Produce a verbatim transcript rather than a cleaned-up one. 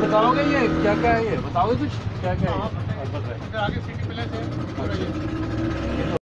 बताओगे ये क्या क्या है, ये बताओगे कुछ क्या क्या है? आगे सिटी प्लेस है।